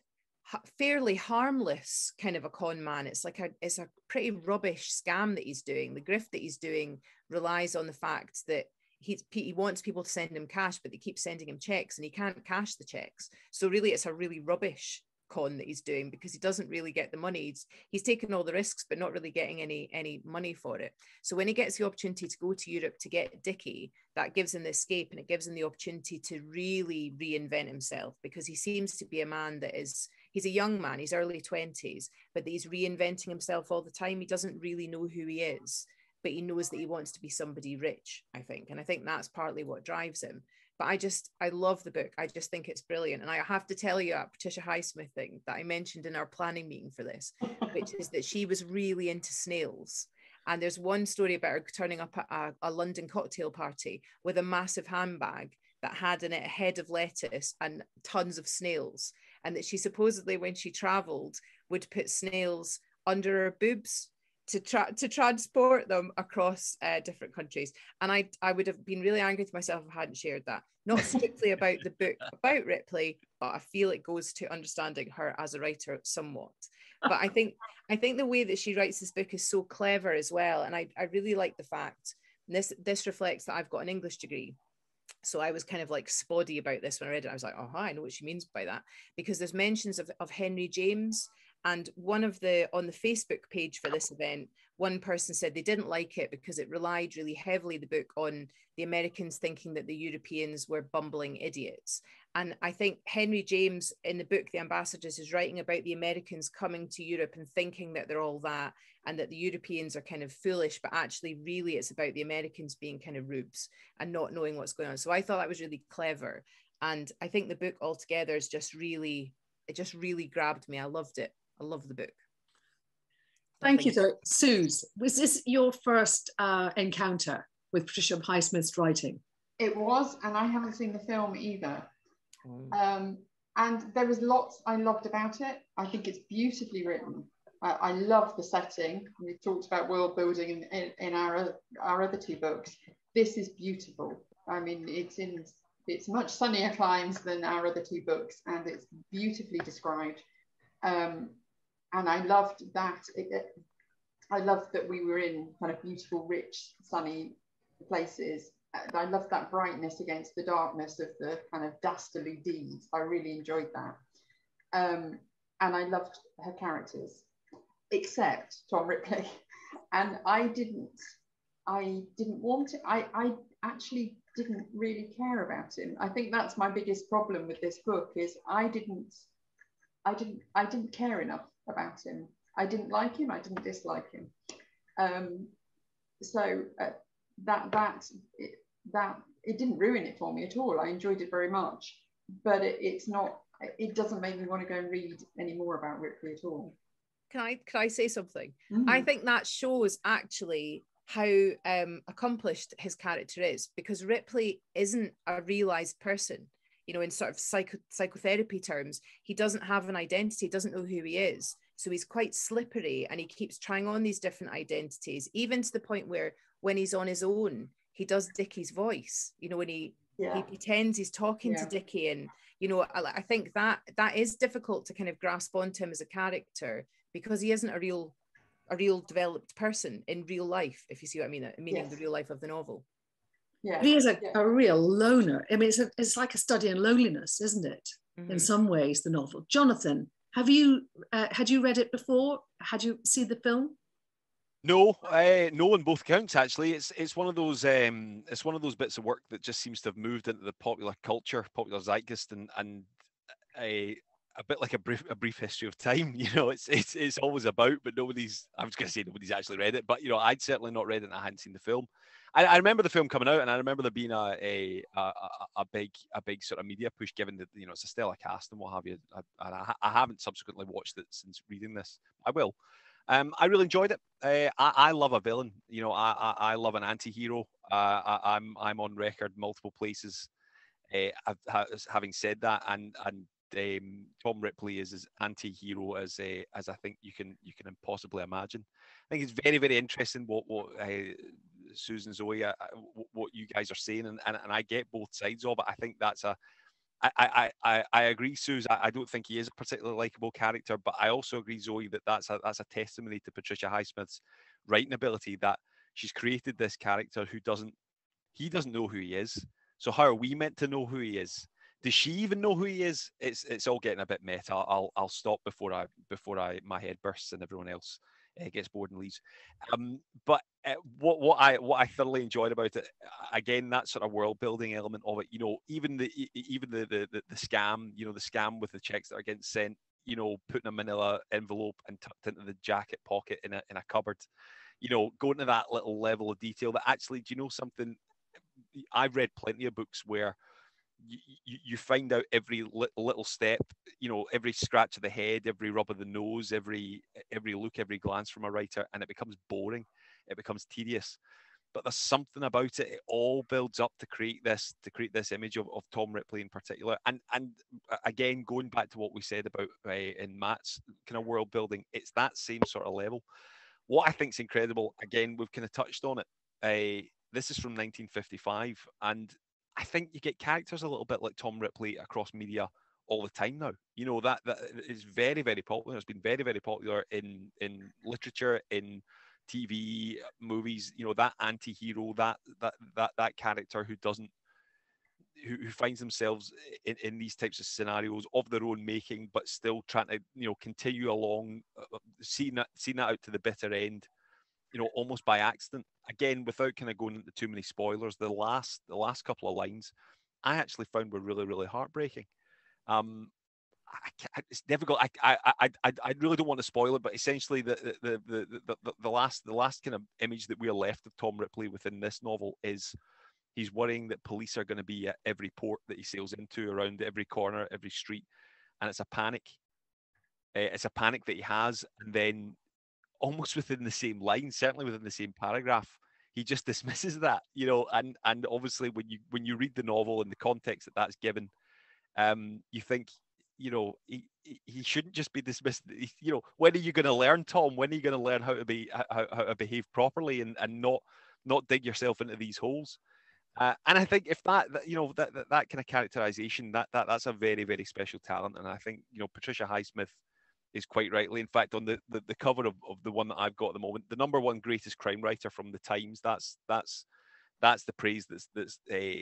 fairly harmless kind of a con man. It's a pretty rubbish scam that he's doing. The grift that he's doing relies on the fact that he wants people to send him cash, but they keep sending him checks and he can't cash the checks. So really, it's a really rubbish con that he's doing because he doesn't really get the money. He's taking all the risks but not really getting any money for it. So when he gets the opportunity to go to Europe to get Dickie, that gives him the escape and it gives him the opportunity to really reinvent himself, because he seems to be a man he's a young man, he's early 20s, but he's reinventing himself all the time. He doesn't really know who he is, but he knows that he wants to be somebody rich, I think. And I think that's partly what drives him. But I love the book. I just think it's brilliant. And I have to tell you a Patricia Highsmith thing that I mentioned in our planning meeting for this, which is that she was really into snails. And there's one story about her turning up at a London cocktail party with a massive handbag that had in it a head of lettuce and tons of snails. And that she supposedly, when she traveled, would put snails under her boobs to transport them across different countries. And I would have been really angry with myself if I hadn't shared that. Not strictly about the book about Ripley, but I feel it goes to understanding her as a writer somewhat. But I think the way that she writes this book is so clever as well. And I really like the fact, and this reflects that I've got an English degree. So I was kind of like spotty about this when I read it. I was like, oh, I know what she means by that. Because there's mentions of Henry James And on the Facebook page for this event, one person said they didn't like it because it relied really heavily, the book, on the Americans thinking that the Europeans were bumbling idiots. And I think Henry James in the book, The Ambassadors, is writing about the Americans coming to Europe and thinking that they're all that, and that the Europeans are kind of foolish, but actually really it's about the Americans being kind of rubes and not knowing what's going on. So I thought that was really clever. And I think the book altogether is just really grabbed me. I loved it. I love the book. Thank you, Zoe. Suze, was this your first encounter with Patricia Highsmith's writing? It was, and I haven't seen the film either. And there was lots I loved about it. I think it's beautifully written. I love the setting. We've talked about world building in our other two books. This is beautiful. I mean, it's much sunnier climes than our other two books, and it's beautifully described. And I loved that. I loved that we were in kind of beautiful, rich, sunny places. I loved that brightness against the darkness of the kind of dastardly deeds. I really enjoyed that. And I loved her characters, except Tom Ripley. And I didn't want it. I actually didn't really care about him. I think that's my biggest problem with this book, is I didn't care enough about him. I didn't like him. I didn't dislike him. So it didn't ruin it for me at all. I enjoyed it very much, but it doesn't make me want to go and read any more about Ripley at all. Can I say something? I think that shows actually how accomplished his character is, because Ripley isn't a realized person. You know, in sort of psychotherapy terms, he doesn't have an identity, doesn't know who he is. So he's quite slippery, and he keeps trying on these different identities, even to the point where when he's on his own, he does Dickie's voice, you know, when he pretends he's talking to Dickie. And, you know, I think that is difficult to kind of grasp onto him as a character, because he isn't a real developed person in real life, if you see what I mean, meaning the real life of the novel. Yeah. He is a real loner. I mean, it's like a study in loneliness, isn't it? Mm-hmm. In some ways, the novel. Jonathan, had you read it before? Had you seen the film? No, on both accounts. Actually, it's one of those bits of work that just seems to have moved into the popular culture, popular zeitgeist, and a bit like a brief history of time. You know, it's always about, but nobody's. I was going to say nobody's actually read it, but you know, I'd certainly not read it, and I hadn't seen the film. I remember the film coming out, and I remember there being a big sort of media push, given that, you know, it's a stellar cast and what have you. I haven't subsequently watched it since reading this. I will. I really enjoyed it. I love a villain. You know, I love an anti-hero. I'm on record multiple places having said that, and Tom Ripley is as anti-hero as I think you can possibly imagine. I think it's very, very interesting what Suze and Zoe, what you guys are saying, and I get both sides of it. I think that's I agree, Suze. I don't think he is a particularly likable character, but I also agree, Zoe, that that's a testimony to Patricia Highsmith's writing ability, that she's created this character who doesn't know who he is. So how are we meant to know who he is? Does she even know who he is? It's all getting a bit meta. I'll stop before my head bursts and everyone else gets bored and leaves. But what I thoroughly enjoyed about it, again, that sort of world building element of it. You know, even the scam. You know, the scam with the checks that are getting sent. You know, putting a manila envelope and tucked into the jacket pocket in a cupboard. You know, going to that little level of detail. That actually, do you know something? I've read plenty of books where you find out every little step, you know, every scratch of the head, every rub of the nose, every look, every glance from a writer, and it becomes boring, it becomes tedious. But there's something about it; it all builds up to create this image of Tom Ripley in particular. And again, going back to what we said about in Matt's kind of world building, it's that same sort of level. What I think is incredible, again, we've kind of touched on it. This is from 1955, and I think you get characters a little bit like Tom Ripley across media all the time now. You know, that is very, very popular. It's been very, very popular in literature, in TV, movies. You know, that anti-hero, that character who finds themselves in these types of scenarios of their own making, but still trying to, you know, continue along, seeing that out to the bitter end, you know, almost by accident. Again, without kind of going into too many spoilers, the last couple of lines I actually found were really, really heartbreaking. It's difficult. I really don't want to spoil it, but essentially the last kind of image that we are left of Tom Ripley within this novel is he's worrying that police are going to be at every port that he sails into, around every corner, every street, and it's a panic. It's a panic that he has, and then almost within the same line, certainly within the same paragraph, he just dismisses that, you know, and obviously when you read the novel in the context that that's given, you think, you know, he shouldn't just be dismissed. You know, when are you going to learn, Tom? When are you going to learn how to behave properly and not dig yourself into these holes? And I think if that you know, that kind of characterization, that's a very, very special talent. And I think, you know, Patricia Highsmith is quite rightly, in fact, on the cover of the one that I've got at the moment, the #1 greatest crime writer from the Times. That's the praise that's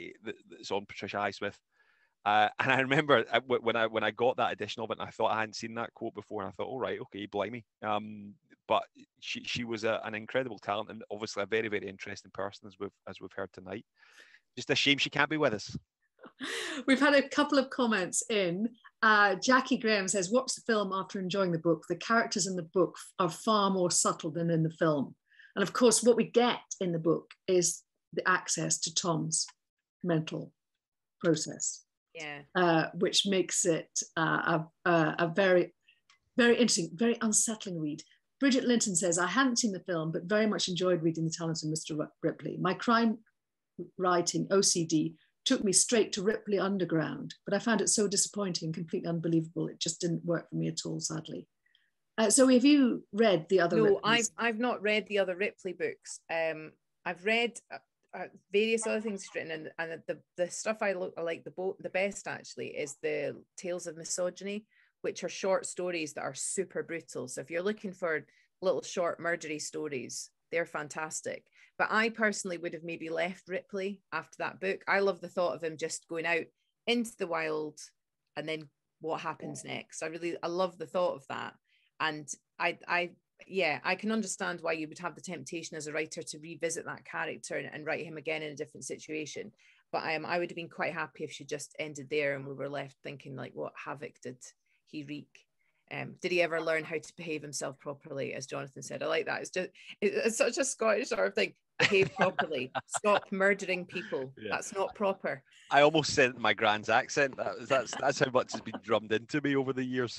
on Patricia Highsmith. And I remember when I got that edition of it, and I thought I hadn't seen that quote before, and I thought, all right, okay, blimey. But she was an incredible talent, and obviously a very, very interesting person, as we've heard tonight. Just a shame she can't be with us. We've had a couple of comments in. Jackie Graham says, watch the film after enjoying the book. The characters in the book are far more subtle than in the film. And of course, what we get in the book is the access to Tom's mental process. Yeah. Which makes it a very, very interesting, very unsettling read. Bridget Linton says, I hadn't seen the film, but very much enjoyed reading The Talents of Mr. Ripley. My crime writing OCD took me straight to Ripley Underground, but I found it so disappointing, completely unbelievable. It just didn't work for me at all, sadly. So have you read the other Ripleys? I've not read the other Ripley books. I've read various other things she's written, and the stuff I like the best actually is the Tales of Misogyny, which are short stories that are super brutal. So if you're looking for little short murdery stories, they're fantastic. But I personally would have maybe left Ripley after that book. I love the thought of him just going out into the wild and then what happens next. I love the thought of that. And I can understand why you would have the temptation as a writer to revisit that character and write him again in a different situation. But I would have been quite happy if she just ended there and we were left thinking, like, what havoc did he wreak? Did he ever learn how to behave himself properly, as Jonathan said? I like that. It's such a Scottish sort of thing. Behave properly. Stop murdering people. Yeah. That's not proper. I almost said it in my grand's accent. That's how much has been drummed into me over the years.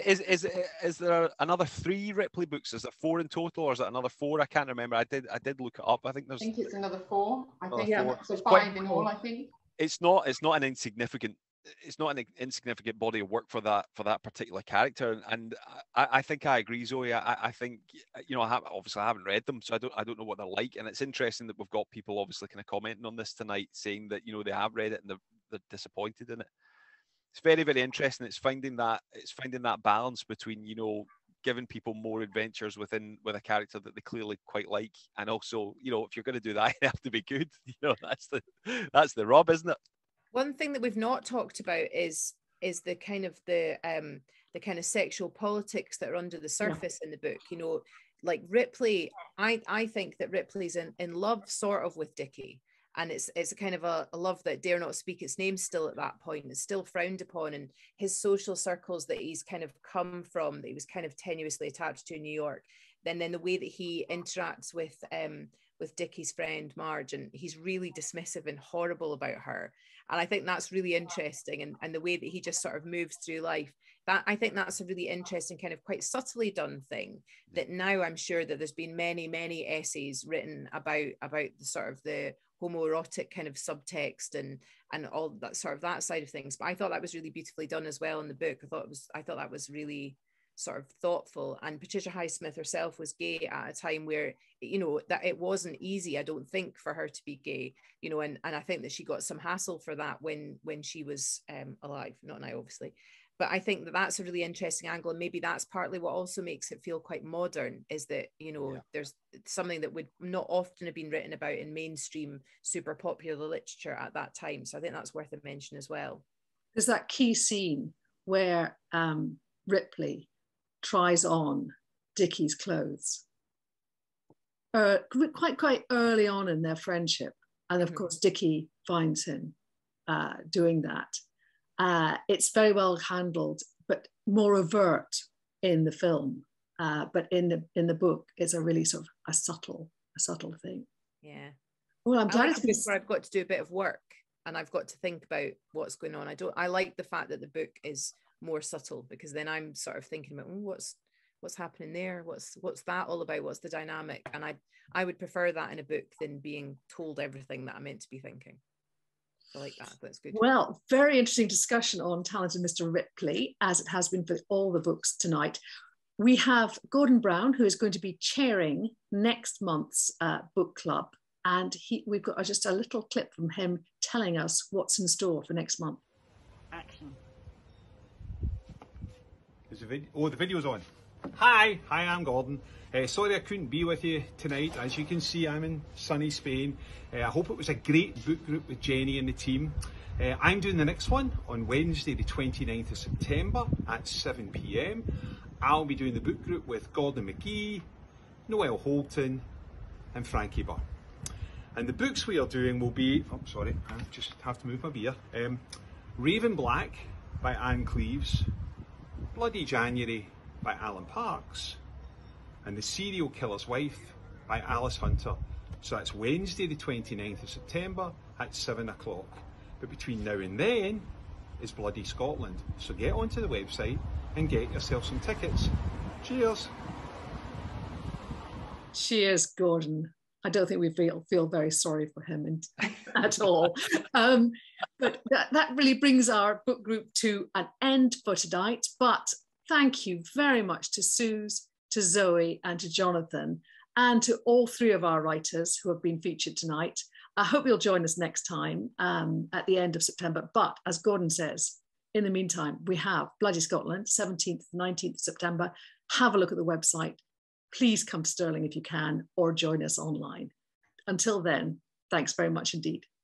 Is there another 3 Ripley books? Is there 4 in total, or is it another 4? I can't remember. I did look it up. I think it's another 4. I think 4. So 5 in all. I think it's not an insignificant. It's not an insignificant body of work for that particular character, and I think I agree, Zoe. I think, you know, I haven't read them, so I don't know what they're like, and it's interesting that we've got people obviously kind of commenting on this tonight, saying that, you know, they have read it and they're disappointed in it. It's very, very interesting. It's finding that balance between, you know, giving people more adventures with a character that they clearly quite like, and also, you know, if you're going to do that, you have to be good. You know, that's the rub, isn't it? One thing that we've not talked about is the kind of sexual politics that are under the surface in the book. You know, like Ripley, I think that Ripley's in love sort of with Dickie, and it's a kind of a love that dare not speak its name still at that point. It's still frowned upon, and his social circles that he's kind of come from, that he was kind of tenuously attached to in New York, then the way that he interacts with Dickie's friend Marge, and he's really dismissive and horrible about her. And I think that's really interesting, and the way that he just sort of moves through life, that I think that's a really interesting kind of quite subtly done thing that now I'm sure that there's been many, many essays written about the sort of the homoerotic kind of subtext and all that sort of that side of things. But I thought that was really beautifully done as well in the book. I thought that was really sort of thoughtful. And Patricia Highsmith herself was gay at a time where, you know, that it wasn't easy, I don't think, for her to be gay, you know, and I think that she got some hassle for that when she was alive, not now obviously, But I think that that's a really interesting angle, and maybe that's partly what also makes it feel quite modern, is that, you know, there's something that would not often have been written about in mainstream super popular literature at that time. So I think that's worth a mention as well. There's that key scene where Ripley tries on Dickie's clothes quite early on in their friendship, and of course Dickie finds him doing that. It's very well handled, but more overt in the film. But in the book, it's a really sort of a subtle thing. Yeah. Well, I'm glad it's where I've got to do a bit of work, and I've got to think about what's going on. I like the fact that the book is more subtle, because then I'm sort of thinking about what's happening there, what's that all about, what's the dynamic, and I would prefer that in a book than being told everything that I'm meant to be thinking. I like that. That's good. Well, very interesting discussion on Talented Mr. Ripley, as it has been for all the books tonight. We have Gordon Brown, who is going to be chairing next month's book club, and we've got just a little clip from him telling us what's in store for next month. Action. Is the video's on. Hi, I'm Gordon. Sorry I couldn't be with you tonight. As you can see, I'm in sunny Spain. I hope it was a great book group with Jenny and the team. I'm doing the next one on Wednesday the 29th of September at 7 p.m. I'll be doing the book group with Gordon McGee, Noel Holton and Frankie Burr. And the books we are doing will be, oh sorry, I just have to move my beer. Raven Black by Anne Cleeves, Bloody January by Alan Parks, and The Serial Killer's Wife by Alice Hunter. So that's Wednesday the 29th of September at 7 o'clock. But between now and then is Bloody Scotland. So get onto the website and get yourself some tickets. Cheers. Cheers, Gordon. I don't think we feel very sorry for him at all. But that really brings our book group to an end for tonight. But thank you very much to Suze, to Zoe and to Jonathan, and to all three of our writers who have been featured tonight. I hope you'll join us next time at the end of September. But as Gordon says, in the meantime, we have Bloody Scotland, 17th, 19th of September. Have a look at the website. Please come to Stirling if you can, or join us online. Until then, thanks very much indeed.